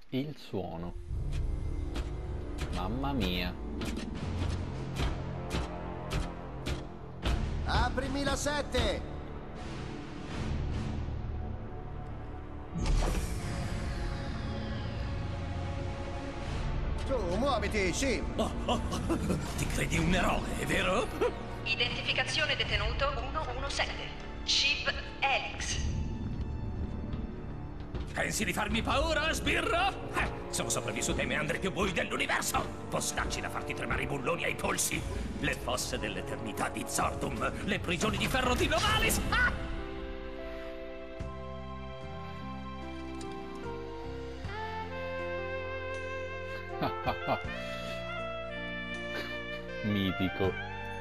Il suono. Mamma mia. Aprimi la 7! Su, muoviti, Shim! Ti credi un eroe, vero? Identificazione detenuto 117. Chip Helix. Pensi di farmi paura, sbirro? Sono sopravvissuto ai meandri più bui dell'universo! Postacci da farti tremare i bulloni ai polsi! Le fosse dell'eternità di Zordum! Le prigioni di ferro di Novalis! Mitico.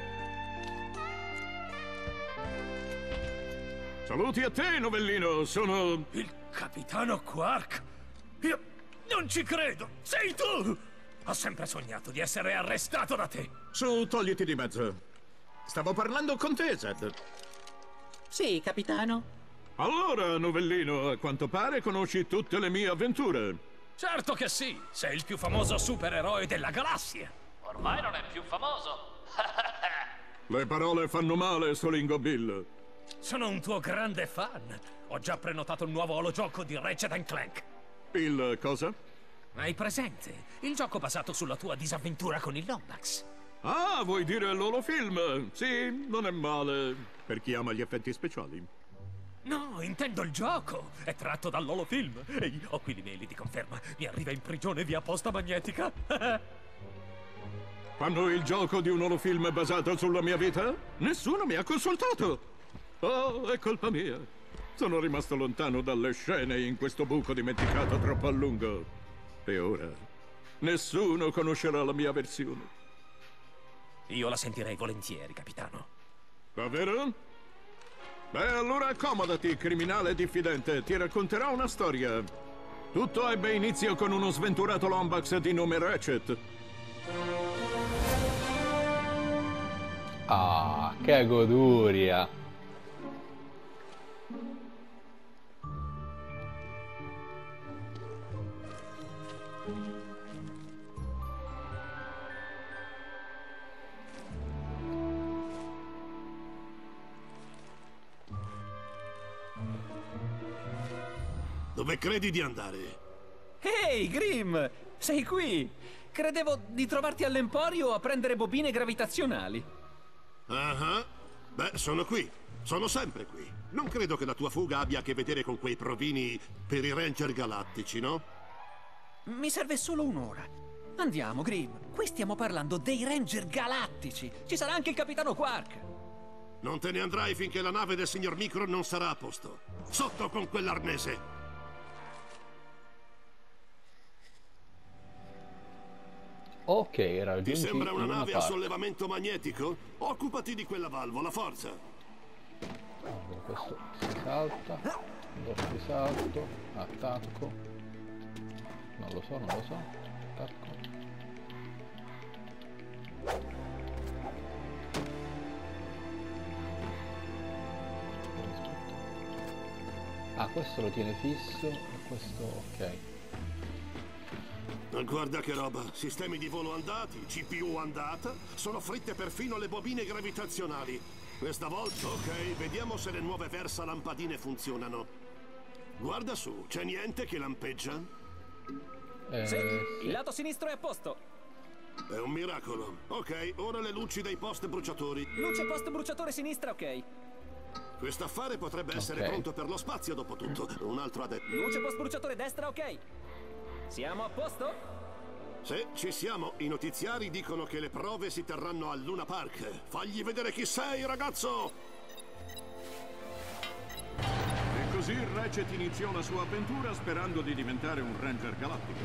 Saluti a te, novellino, sono... Il capitano Quark! Io non ci credo! Sei tu! Ho sempre sognato di essere arrestato da te! Su, togliti di mezzo. Stavo parlando con te, Zed. Sì, capitano. Allora, novellino, a quanto pare conosci tutte le mie avventure. Certo che sì! Sei il più famoso supereroe della galassia! Ormai non è più famoso. Le parole fanno male, Solingo Bill. Sono un tuo grande fan! Ho già prenotato il nuovo ologioco di Ratchet Clank! Il cosa? Hai presente? Il gioco basato sulla tua disavventura con il Lombax. Ah, vuoi dire l'olofilm? Sì, non è male. Per chi ama gli effetti speciali. No, intendo il gioco! È tratto dall'olofilm! Ehi, ho qui l'email di conferma! Mi arriva in prigione via posta magnetica! Fanno il gioco di un olofilm basato sulla mia vita? Nessuno mi ha consultato! Oh, è colpa mia. Sono rimasto lontano dalle scene in questo buco dimenticato troppo a lungo. E ora nessuno conoscerà la mia versione. Io la sentirei volentieri, capitano. Davvero? Beh, allora accomodati, criminale diffidente. Ti racconterò una storia. Tutto ebbe inizio con uno sventurato Lombax di nome Ratchet. Ah, che goduria. Dove credi di andare? Ehi, Grim! Sei qui! Credevo di trovarti all'Emporio a prendere bobine gravitazionali. Ah, beh, sono qui. Sono sempre qui. Non credo che la tua fuga abbia a che vedere con quei provini per i Ranger Galattici, no? Mi serve solo un'ora. Andiamo, Grim. Qui stiamo parlando dei Ranger Galattici. Ci sarà anche il capitano Quark. Non te ne andrai finché la nave del signor Micro non sarà a posto. Sotto con quell'arnese! Ok, era Ti sembra una nave a parte. sollevamento magnetico? Occupati di quella valvola, forza! Allora, questo si salta, doppio salto, attacco. Non lo so, attacco. Ah, questo lo tiene fisso e questo ok. Guarda che roba, sistemi di volo andati, CPU andata, sono fritte perfino le bobine gravitazionali. Questa volta, ok, vediamo se le nuove Versa lampadine funzionano. Guarda su, c'è niente che lampeggia? Sì, il lato sinistro è a posto. È un miracolo. Ok, ora le luci dei post bruciatori. Luce post bruciatore sinistra, ok. Quest'affare potrebbe essere pronto per lo spazio dopo tutto. Un altro adesso. Luce post bruciatore destra, ok. Siamo a posto? Se ci siamo, i notiziari dicono che le prove si terranno al Luna Park. Fagli vedere chi sei, ragazzo! E così Ratchet iniziò la sua avventura sperando di diventare un Ranger Galattico.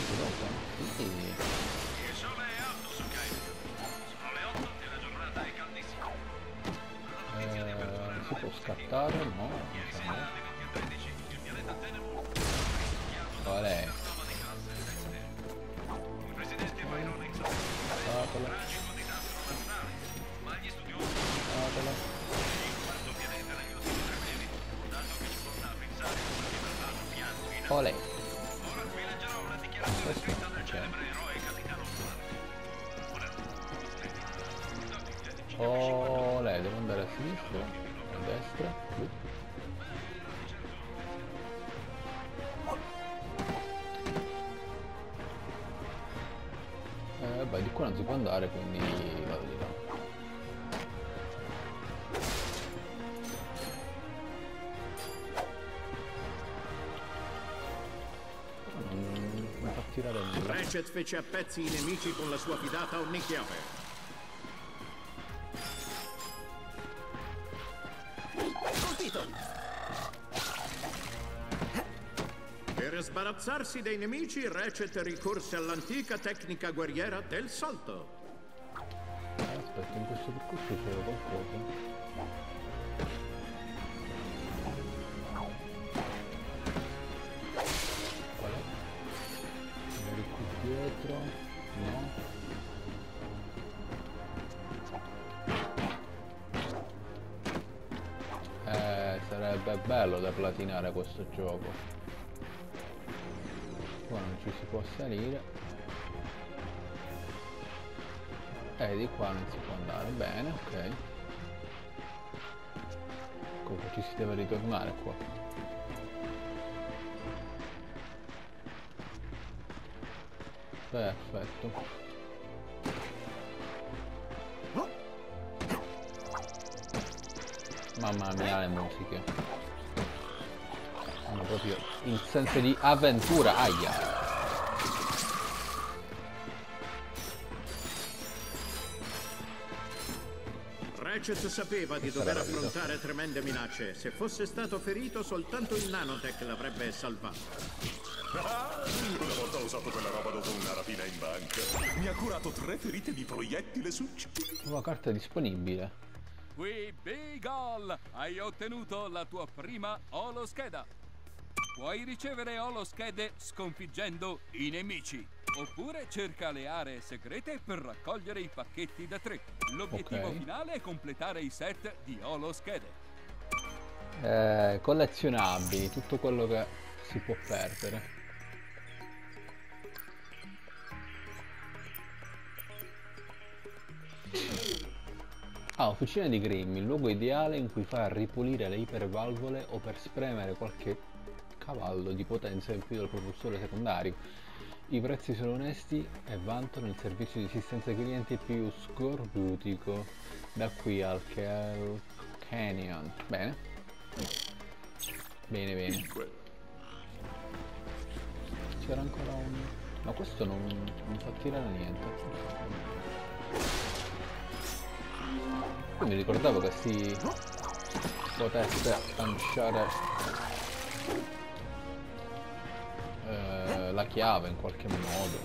Il sole è alto su Kyber. Sono le 8 e la giornata è caldissima. Si può scattare? No. Ieri sera alle 20:13 il pianeta Tenebrus Qual è? il presidente Byronix Scatola. tragico disastro naturale, ma gli studiosi Scatola. di questo pianeta negli ultimi 3 mesi, dato che ci porta a pensare che verranno pianti in Olè. Ora vi leggerò una sinistra, a destra, qui. Vabbè, di qua non si può andare, quindi vado di là. Non fa tirare nulla. Ratchet fece a pezzi i nemici con la sua fidata Omnichiave. Per sbarazzarsi dei nemici, Ratchet ricorse all'antica tecnica guerriera del salto. Aspetta, in questo percorso c'era qualcosa. Qual è? Magari qui dietro? No? Sarebbe bello da platinare questo gioco. Qua non ci si può salire. Di qua non si può andare. Bene, ok. Comunque ci si deve ritornare qua. Perfetto. Mamma mia, le musiche hanno proprio il senso di avventura. Aia. Ratchet sapeva di dover affrontare tremende minacce. Se fosse stato ferito, soltanto il nanotech l'avrebbe salvato. Una volta ho usato quella roba dopo una rapina in banca. Mi ha curato 3 ferite di proiettile succio. Nuova carta disponibile. Qui Big Ol, hai ottenuto la tua prima oloscheda. Puoi ricevere oloschede sconfiggendo i nemici. Oppure cerca le aree segrete per raccogliere i pacchetti da 3. L'obiettivo finale è completare i set di oloschede. Collezionabili, tutto quello che si può perdere. Officina di Grimm, il luogo ideale in cui far ripulire le ipervalvole o per spremere qualche cavallo di potenza in più del propulsore secondario. I prezzi sono onesti e vantano il servizio di assistenza ai clienti più scorbutico da qui al Canyon. Bene. Bene, bene. C'era ancora un... ma questo non fa tirare niente. Io mi ricordavo che si potesse lanciare la chiave in qualche modo.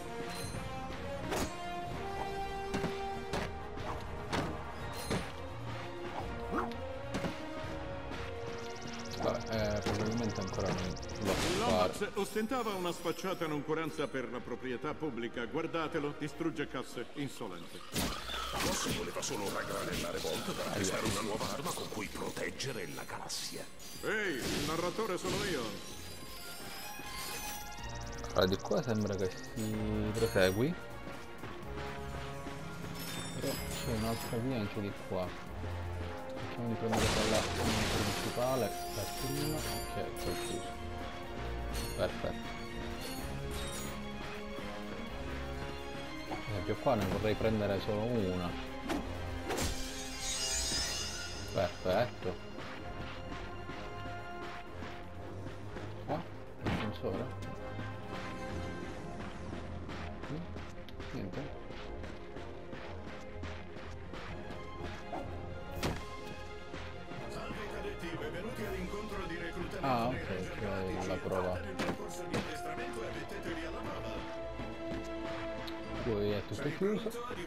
Vabbè, probabilmente ancora non lo so. Lomax ostentava una sfacciata noncuranza per la proprietà pubblica. Guardatelo, distrugge casse, insolente. Forse voleva solo raggranellare Volt per acquistare una nuova arma con cui proteggere la galassia. Ehi, il narratore sono io. Allora, di qua sembra che si prosegui. Però c'è un'altra via anche di qua. Cerchiamo di prendere quella principale, la prima, ok, poi chiuso. Perfetto. Ad esempio qua ne vorrei prendere solo una. Perfetto. Qua? L'ascensore? Niente. Salve cadetti, benvenuti all'incontro di reclutamento. Ah, ok, la prova. Poi è tutto chiuso.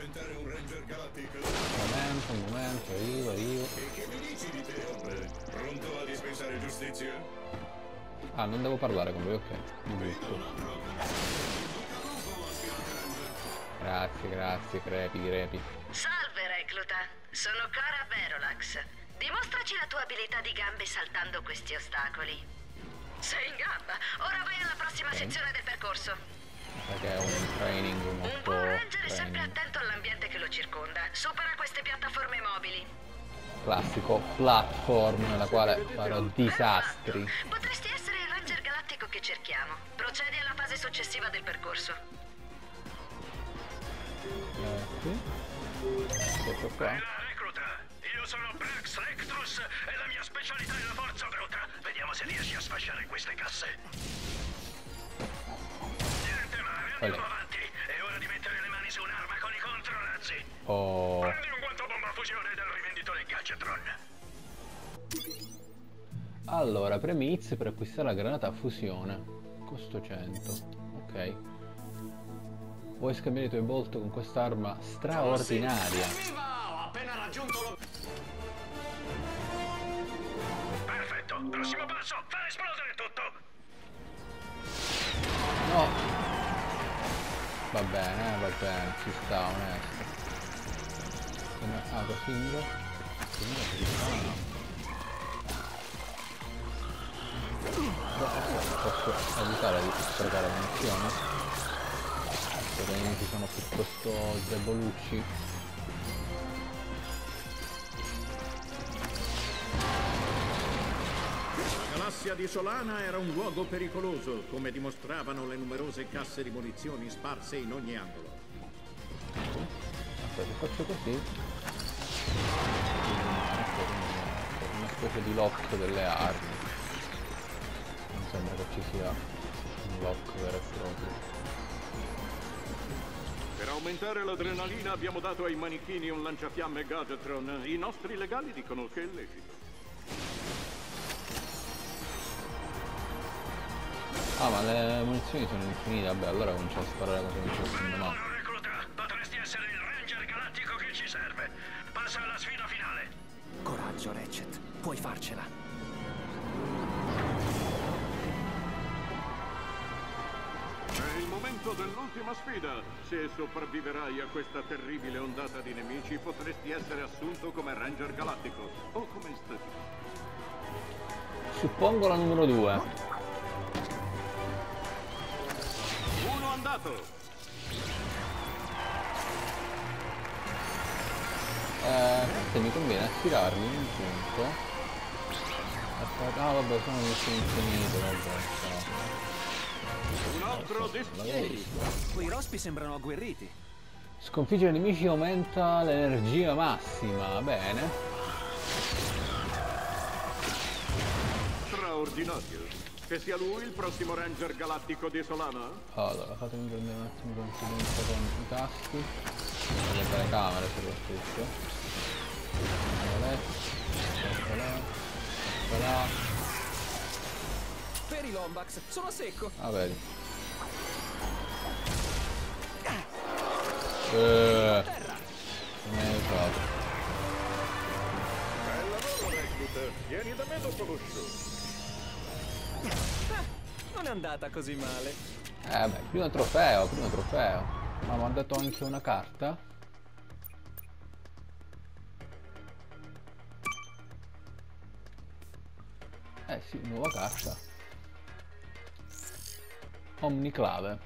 Un momento, arrivo. E che mi dici di te, hombre? Pronto a dispensare giustizia? Ah, non devo parlare con lui, ok. Giusto. Grazie, crepi. Salve, recluta. Sono Cara Verolax. Dimostraci la tua abilità di gambe saltando questi ostacoli. Sei in gamba. Ora vai alla prossima sezione del percorso. Perché è un training molto... Un buon ranger è sempre attento all'ambiente che lo circonda. Supera queste piattaforme mobili. classico platform nella quale farò disastri. Potresti essere il Ranger Galattico che cerchiamo. Procedi alla fase successiva del percorso. Sì. Ecco qua. Recluta, io sono Brax Rectrus e la mia specialità è la forza bruta. Vediamo se riesci a sfasciare queste casse. Niente male, andiamo avanti. È ora di mettere le mani su un'arma con i controrazzi. Oh. Prendi un guanto bomba a fusione dal rivenditore Gadgetron. Allora, premi X per acquistare la granata a fusione. Costo 100. Ok. Puoi scambiare i tuoi bolt con quest'arma straordinaria. Ho appena raggiunto lo... Perfetto, prossimo passo, fare esplodere tutto. No. Va bene, ci sta, onesto. Ah, così no. Posso evitare di sprecare munizioni? Perché i nemici sono piuttosto debolucci. La galassia di Solana era un luogo pericoloso, come dimostravano le numerose casse di munizioni sparse in ogni angolo. Aspetta, faccio così. Una specie di lock delle armi. Non sembra che ci sia un lock vero e proprio. Per aumentare l'adrenalina abbiamo dato ai manichini un lanciafiamme Gadgetron. I nostri legali dicono che è lecito. Ah, ma le munizioni sono infinite, vabbè, allora cominciamo a sparare cosa mi c'è secondo me. Recluta, potresti essere il Ranger Galattico che ci serve. Passa alla sfida finale. Coraggio, Ratchet. Puoi farcela. È il momento dell'ultima sfida. Se sopravviverai a questa terribile ondata di nemici, potresti essere assunto come Ranger Galattico o come statista. Suppongo la numero 2. Uno andato. Se mi conviene attirarmi in un punto. Ah, vabbè, sono infinito, vabbè. Un altro Quei rospi sembrano agguerriti. Sconfiggere i nemici aumenta l'energia massima, bene. straordinario. Che sia lui il prossimo Ranger Galattico di Solana? Allora, fatemi prendere un attimo confidenza con i tasti. Le telecamere soprattutto. Per i Lombax, sono a secco. Ah, vedi. Non è usato. Bel lavoro, Recluta. Vieni da me dopo lo show. Non è andata così male. Beh, primo trofeo, primo trofeo. Ma mi ha dato anche una carta. Sì, nuova carta. Omniclave.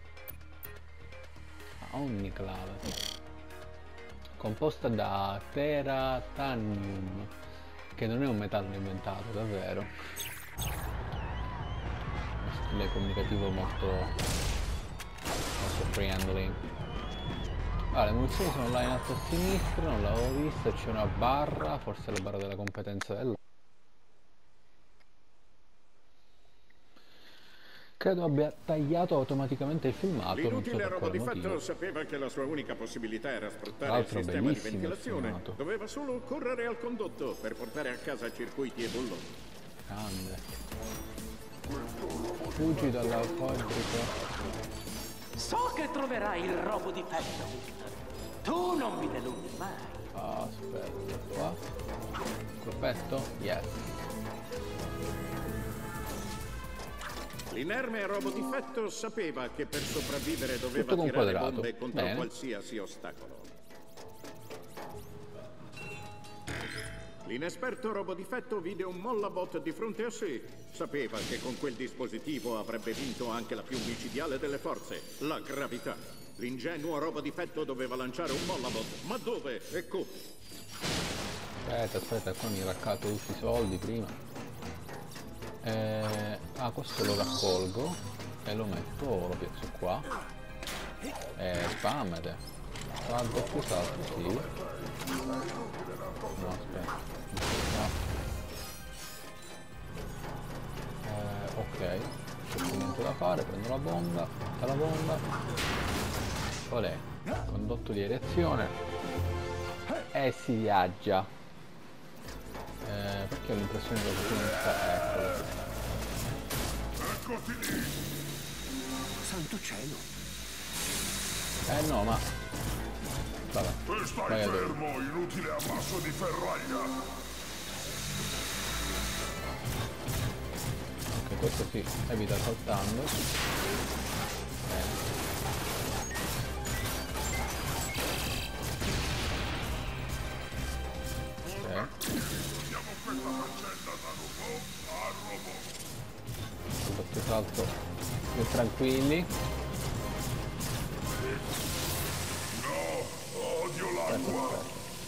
Omniclave. Composta da Teratanium, che non è un metallo inventato, davvero. Stile comunicativo molto friendly. Le munizioni sono là in alto a sinistra, non l'avevo vista, c'è una barra, forse la barra della competenza della. Credo abbia tagliato automaticamente il filmato. L'inutile roba di fatto sapeva che la sua unica possibilità era sfruttare il sistema di ventilazione. Doveva solo correre al condotto per portare a casa circuiti e bulloni. Grande. Fuggi dalla fabbrica. So che troverai il robo difetto, Victor. Tu non mi deludi mai. Aspetta, qua. Colpetto? Yes. L'inerme robodifetto sapeva che per sopravvivere doveva tirare bombe contro qualsiasi ostacolo. L'inesperto robodifetto vide un mollabot di fronte a sé. Sapeva che con quel dispositivo avrebbe vinto anche la più micidiale delle forze, la gravità. L'ingenuo robodifetto doveva lanciare un mollabot, ma dove e come? Aspetta, qua mi raccolgo tutti i soldi prima. Questo lo raccolgo e lo metto, lo piazzo qua. Spammete. Fa doppio salto, sì. No, aspetta. Ok, c'è niente da fare, prendo la bomba, olè, condotto di reazione e si viaggia. Perché ho l'impressione che qualcuno sta... Eccoti lì! Santo cielo! No, ma... Vabbè, E stai fermo, inutile ammasso di ferraglia! Questo si evita saltando. Doppio salto più tranquilli. No, odio l'acqua.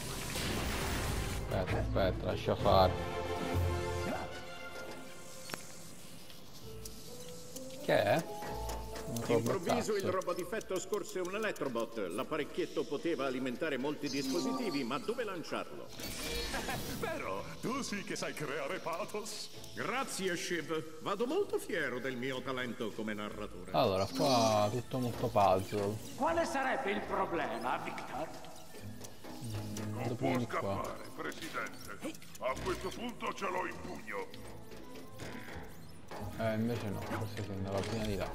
Aspetta, lascia fare. Che è? D'improvviso il robodifetto scorse un elettrobot. L'apparecchietto poteva alimentare molti dispositivi, ma dove lanciarlo? Però, tu sì che sai creare pathos. Grazie, Shiv. Vado molto fiero del mio talento come narratore. Allora, qua tutto molto puzzle. Quale sarebbe il problema, Victor? Non può scappare, Presidente. A questo punto ce l'ho in pugno. Invece no, forse si andava prima di là.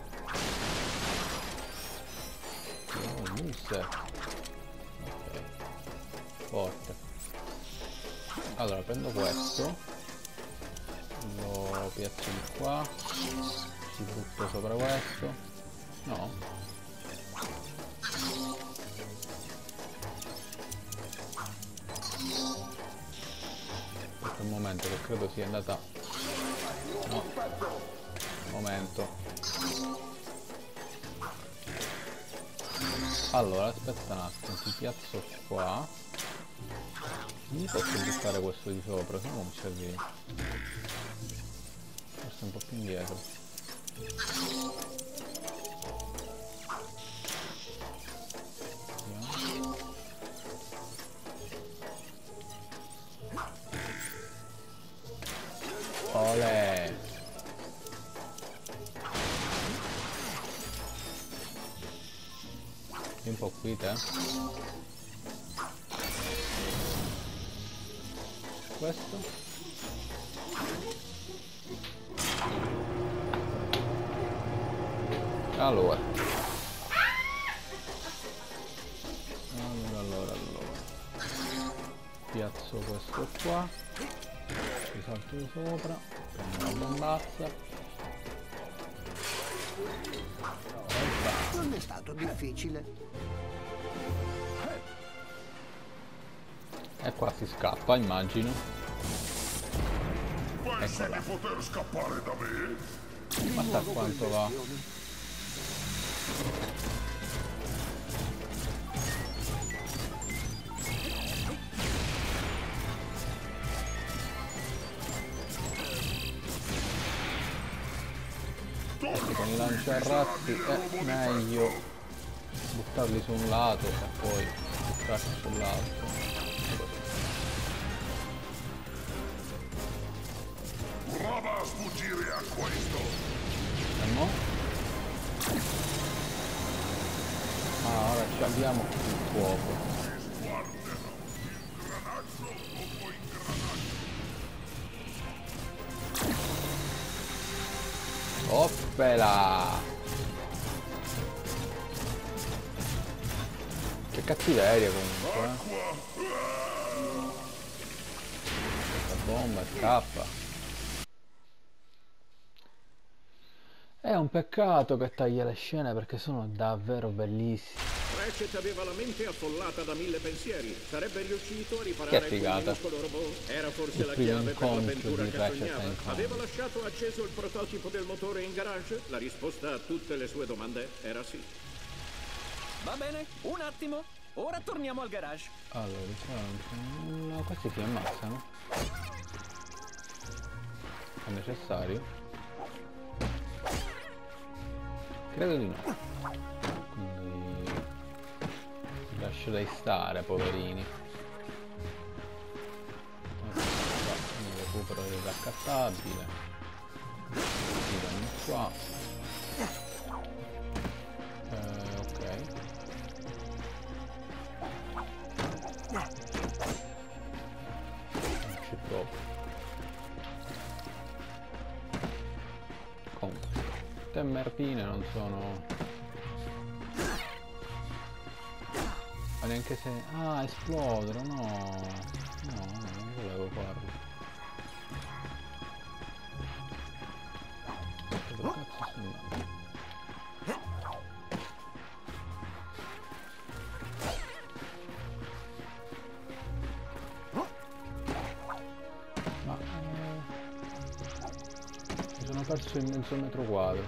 Oh, mousse. Ok. Forte. Allora, prendo questo. Lo piazzo di qua. Ci butto sopra questo. No. Questo è un momento che credo sia andata... No. Momento. Allora, aspetta un attimo, ti piazzo qua. Non posso buttare questo di sopra, se no non ci arrivi. Forse un po' più indietro. Olè! Un po' qui te. Questo. Allora. Piazzo questo qua. Ci salto sopra. Prendo la bombazza. Non è stato difficile. E qua si scappa, immagino. Pensi di poter scappare da me? Guarda quanto va. Con i lanciarazzi è meglio buttarli su un lato e poi buttarli sull'altro. Prova a sfuggire a questo. E mo? Ah, ora ci abbiamo il fuoco. Oppela! Che cattiveria comunque, Questa bomba scappa. È un peccato che taglia le scene perché sono davvero bellissime. Ratchet aveva la mente affollata da 1000 pensieri. Sarebbe riuscito a riparare quel minuscolo robot? Era forse la chiave per l'avventura che sognava? Aveva lasciato acceso il prototipo del motore in garage? La risposta a tutte le sue domande era sì. Va bene, un attimo. Ora torniamo al garage. Allora, no, questi si ammazzano. È necessario? Credo di no. Quindi li lascerei stare, poverini. Quindi recupero il raccattabile. Andiamo qua. Ok. Non ci provo. Comunque te merpine non sono, ma neanche se... ah, esplodono, no, non volevo farlo. Dove cazzo sono andato? Perso in mezzo metro quadro.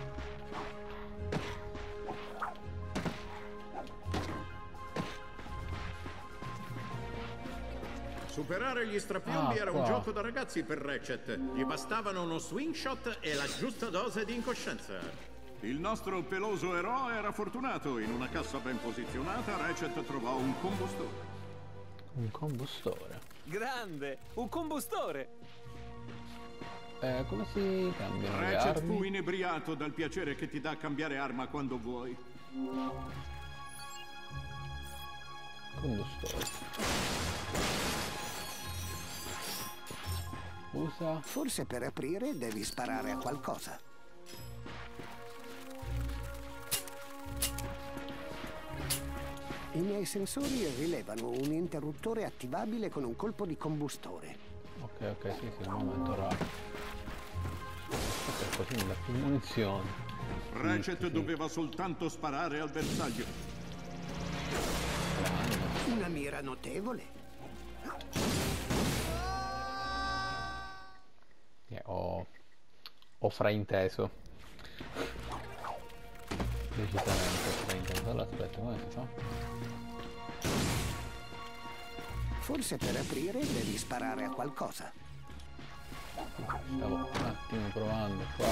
Superare gli strapiombi era un gioco da ragazzi per Ratchet. Gli bastavano uno swing shot e la giusta dose di incoscienza. Il nostro peloso eroe era fortunato. In una cassa ben posizionata Ratchet trovò un combustore. Un combustore? Grande! Un combustore! Come si cambiano le Ratchet armi? fu inebriato dal piacere che ti dà cambiare arma quando vuoi. Combustore. Usa. Forse per aprire devi sparare a qualcosa. I miei sensori rilevano un interruttore attivabile con un colpo di combustore. Ok, sì, un momento rapido. Così mi dà più munizioni. Ratchet doveva soltanto sparare al bersaglio. Una mira notevole. Ho frainteso. Decisamente ho frainteso. Allora aspetta, come si fa? Forse per aprire devi sparare a qualcosa. Stavo un attimo provando qua.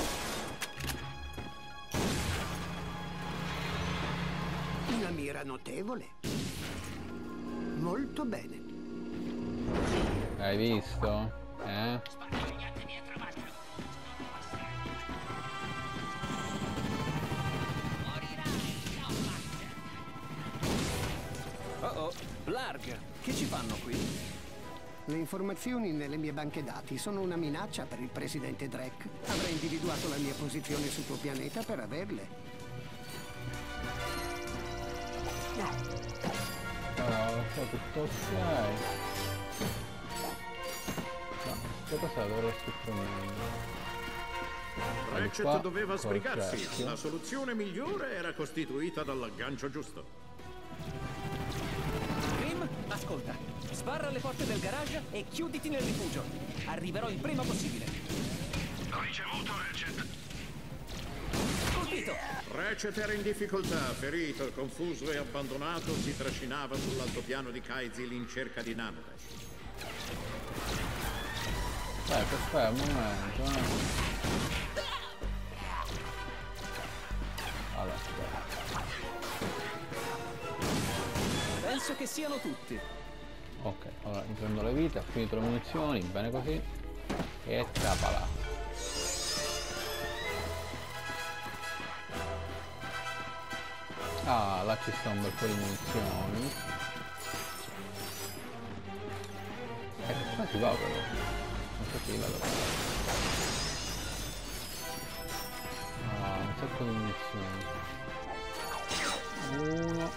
Una mira notevole. Molto bene. Hai visto? Oh, Blarg, che ci fanno qui? Le informazioni nelle mie banche dati sono una minaccia per il presidente Drake. Avrei individuato la mia posizione sul tuo pianeta per averle. Allora, tutto ok. No, che cosa dovrò scrivere meglio? Ratchet doveva sbrigarsi. La soluzione migliore era costituita dall'aggancio giusto. Grim, ascolta. Sbarra le porte del garage e chiuditi nel rifugio. Arriverò il prima possibile. Ricevuto, Ratchet. Colpito! Ratchet era in difficoltà, ferito, confuso e abbandonato, si trascinava sull'altopiano di Kaizil in cerca di Nanotech. Aspetta un momento. Allora, aspetta. Penso che siano tutti. Ok, allora mi prendo le vite, ho finito le munizioni, bene così. E trapala. Ah, là ci sta un bel po' di munizioni. Qua si va però. Non so se vado. Ah, un sacco di munizioni. Uno.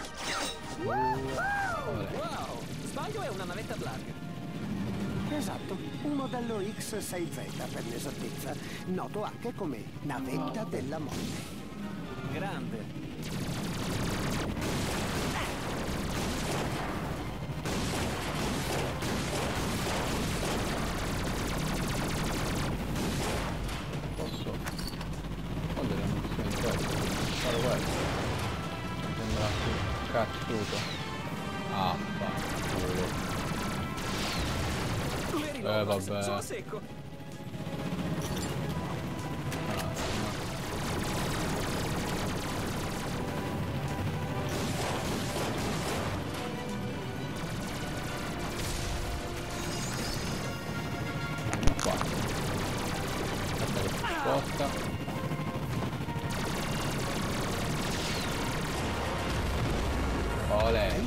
Wow! Sbaglio, è una navetta Blarg. Esatto, un modello X6Z per l'esattezza, noto anche come navetta della morte. Grande. Posso? Ho delle munizioni queste. Fare questo. Mi sembra più cazzuto. Ah, vabbè. Sono secco. Qua. Aspetta che si sposta. Olè.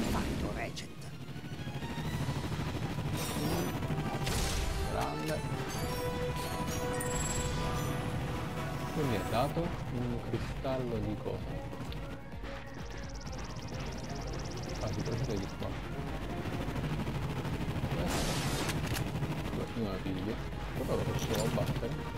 Grande. Poi mi ha dato un cristallo di cosa? Ah, si procede di qua. Io la piglio. Però lo posso abbattere.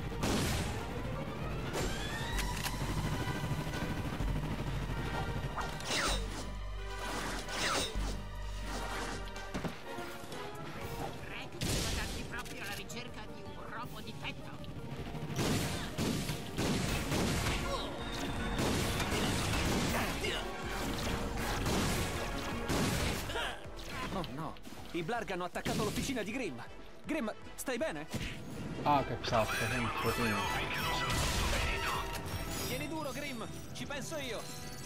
Oh no, i Blarg hanno attaccato l'officina di Grimm. Grimm, stai bene? Ah, che cazzo, sempre prima. Tieni duro, Grimm, ci penso io.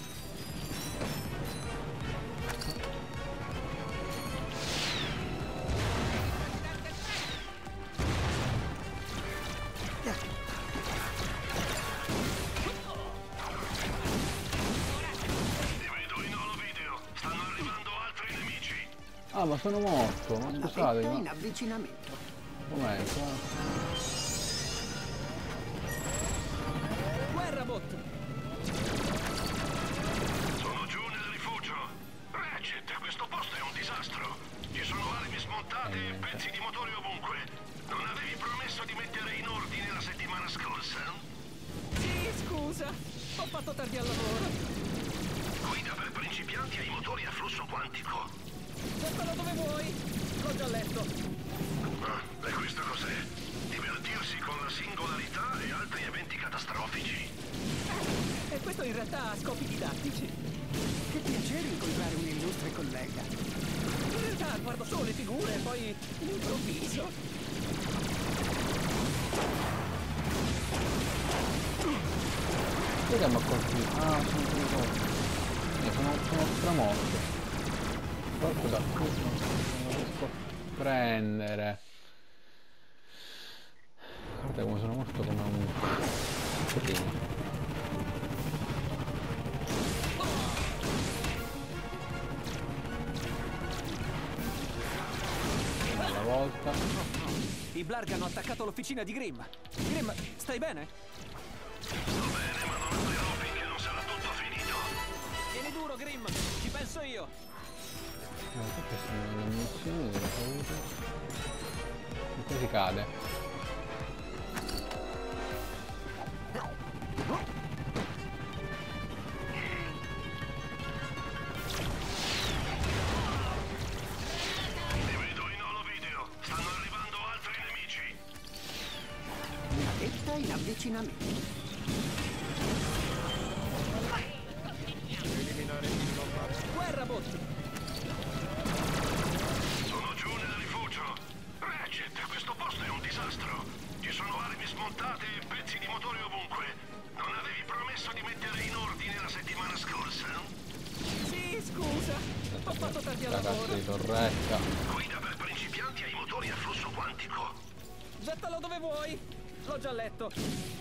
Ah, ma sono morto, ma scusate, in avvicinamento. Momento. Guerrabot! Sono giù nel rifugio. Ratchet, questo posto è un disastro. Ci sono armi smontate e pezzi di motori ovunque. Non avevi promesso di mettere in ordine la settimana scorsa? Sì, scusa, ho fatto tardi al lavoro. Guida per principianti ai motori a flusso quantico. Portalo dove vuoi, l'ho già letto. Ah, e questo cos'è? Divertirsi con la singolarità e altri eventi catastrofici. E questo in realtà ha scopi didattici. Che piacere incontrare un illustre collega. In realtà guardo solo le figure e poi improvviso. Perché mi ha colpito? Ah, sono stramorto. Proprio da qui non riesco a prendere. Guarda come sono morto come un primo. Una volta. I Blarg hanno attaccato l'officina di Grimm. Grimm, stai bene? Sto bene, ma non aprirò finché non sarà tutto finito. Tieni duro, Grimm, ci penso io. Queste sono le munizioni della paura. E poi si cade. Ti vedo in holovideo. Stanno arrivando altri nemici. Navetta in avvicinamento. Guerrabot! Sono giù nel rifugio. Ratchet, questo posto è un disastro. Ci sono armi smontate e pezzi di motori ovunque. Non avevi promesso di mettere in ordine la settimana scorsa? Sì, scusa, ho fatto tardi al Ragazzi lavoro. di torretta. Guida per principianti ai motori a flusso quantico. Gettalo dove vuoi, l'ho già letto.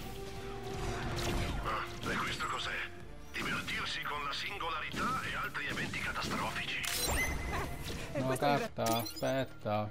Ah, e questo cos'è? Divertirsi con la singolarità e altri eventi catastrofici. Una carta, aspetta.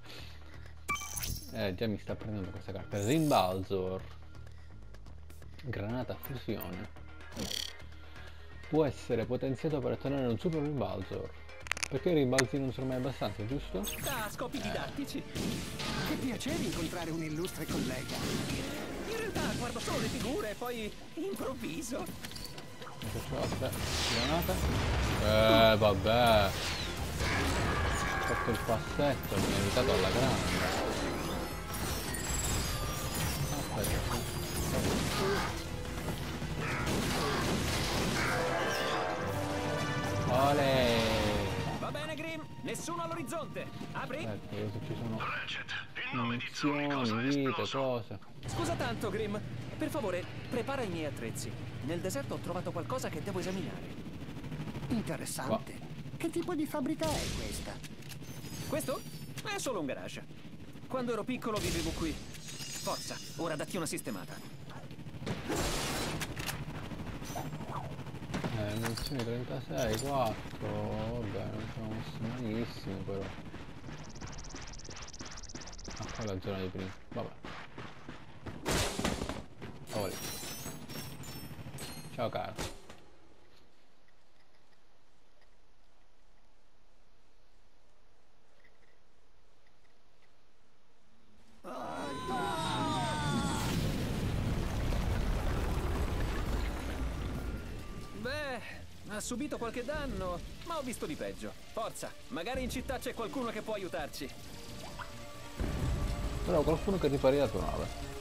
Già mi sta prendendo questa carta. Rimbalzor. Granata a fusione. Può essere potenziato per ottenere un super rimbalzor. Perché i rimbalzi non sono mai abbastanza, giusto? A scopi didattici. Che piacere incontrare un illustre collega. In realtà guardo solo le figure e poi improvviso. Aspetta, granata. Vabbè. Ho fatto il passetto, mi ha evitato alla grande. Aspetta. Olè. Va bene, Grimm, Nessuno all'orizzonte! Apri! Ecco, adesso ci sono Ratchet, in nome di Zoe, munizioni, cosa è vite, esploso? cose. Scusa tanto, Grimm. Per favore, prepara i miei attrezzi. Nel deserto ho trovato qualcosa che devo esaminare. Interessante. Che tipo di fabbrica è questa? Questo? È solo un garage. Quando ero piccolo vivevo qui. Forza, ora datti una sistemata. Munizioni 36, 4, vabbè, non siamo messi malissimo però. Ah, qua è la zona di prima, vabbè. Oh, ciao caro. Ha subito qualche danno, ma ho visto di peggio. Forza, magari in città c'è qualcuno che può aiutarci. Però qualcuno che ripari la tua nave.